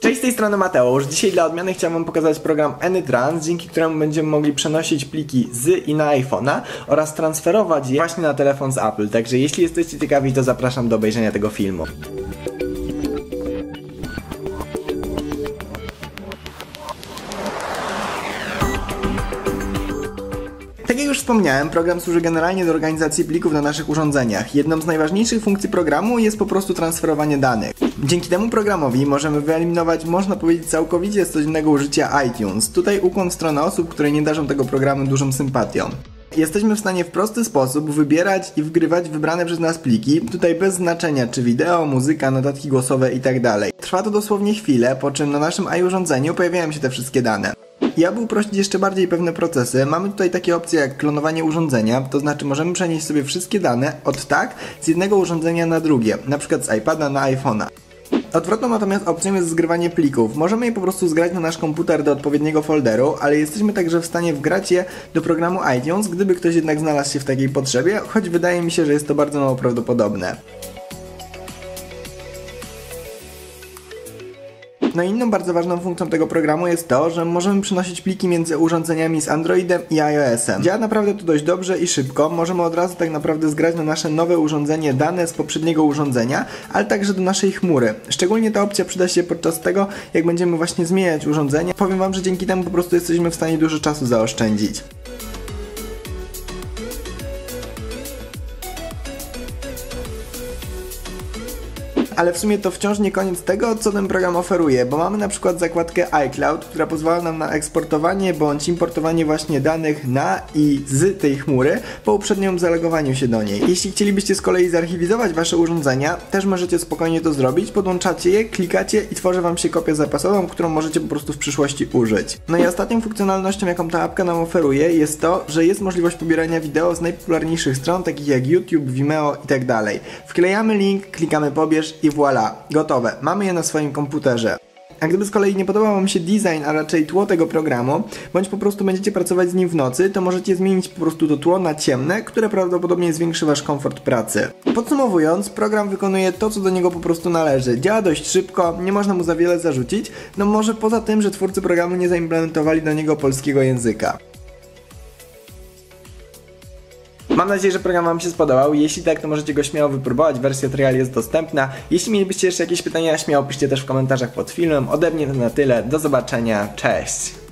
Cześć, z tej strony Mateusz. Dzisiaj dla odmiany chciałem wam pokazać program AnyTrans, dzięki któremu będziemy mogli przenosić pliki z i na iPhone'a oraz transferować je właśnie na telefon z Apple. Także jeśli jesteście ciekawi, to zapraszam do obejrzenia tego filmu. Tak jak już wspomniałem, program służy generalnie do organizacji plików na naszych urządzeniach. Jedną z najważniejszych funkcji programu jest po prostu transferowanie danych. Dzięki temu programowi możemy wyeliminować, można powiedzieć, całkowicie z codziennego użycia iTunes. Tutaj ukłon w stronę osób, które nie darzą tego programu dużą sympatią. Jesteśmy w stanie w prosty sposób wybierać i wgrywać wybrane przez nas pliki, tutaj bez znaczenia czy wideo, muzyka, notatki głosowe itd. Trwa to dosłownie chwilę, po czym na naszym iUrządzeniu pojawiają się te wszystkie dane. I aby uprościć jeszcze bardziej pewne procesy, mamy tutaj takie opcje jak klonowanie urządzenia, to znaczy możemy przenieść sobie wszystkie dane z jednego urządzenia na drugie, na przykład z iPada na iPhone'a. Odwrotną natomiast opcją jest zgrywanie plików. Możemy je po prostu zgrać na nasz komputer do odpowiedniego folderu, ale jesteśmy także w stanie wgrać je do programu iTunes, gdyby ktoś jednak znalazł się w takiej potrzebie, choć wydaje mi się, że jest to bardzo mało prawdopodobne. No i inną bardzo ważną funkcją tego programu jest to, że możemy przenosić pliki między urządzeniami z Androidem i iOS-em. Działa naprawdę to dość dobrze i szybko, możemy od razu tak naprawdę zgrać na nasze nowe urządzenie dane z poprzedniego urządzenia, ale także do naszej chmury. Szczególnie ta opcja przyda się podczas tego, jak będziemy właśnie zmieniać urządzenie. Powiem wam, że dzięki temu po prostu jesteśmy w stanie dużo czasu zaoszczędzić. Ale w sumie to wciąż nie koniec tego, co ten program oferuje, bo mamy na przykład zakładkę iCloud, która pozwala nam na eksportowanie bądź importowanie właśnie danych na i z tej chmury po uprzednim zalogowaniu się do niej. Jeśli chcielibyście z kolei zarchiwizować wasze urządzenia, też możecie spokojnie to zrobić, podłączacie je, klikacie i tworzy wam się kopię zapasową, którą możecie po prostu w przyszłości użyć. No i ostatnią funkcjonalnością, jaką ta apka nam oferuje, jest to, że jest możliwość pobierania wideo z najpopularniejszych stron, takich jak YouTube, Vimeo itd. Wklejamy link, klikamy pobierz i voilà, gotowe, mamy je na swoim komputerze. A gdyby z kolei nie podobał wam się design, a raczej tło tego programu, bądź po prostu będziecie pracować z nim w nocy, to możecie zmienić po prostu to tło na ciemne, które prawdopodobnie zwiększy wasz komfort pracy. Podsumowując, program wykonuje to, co do niego po prostu należy. Działa dość szybko, nie można mu za wiele zarzucić, no może poza tym, że twórcy programu nie zaimplementowali do niego polskiego języka. Mam nadzieję, że program wam się spodobał. Jeśli tak, to możecie go śmiało wypróbować. Wersja trial jest dostępna. Jeśli mielibyście jeszcze jakieś pytania, śmiało piszcie też w komentarzach pod filmem. Ode mnie to na tyle. Do zobaczenia. Cześć!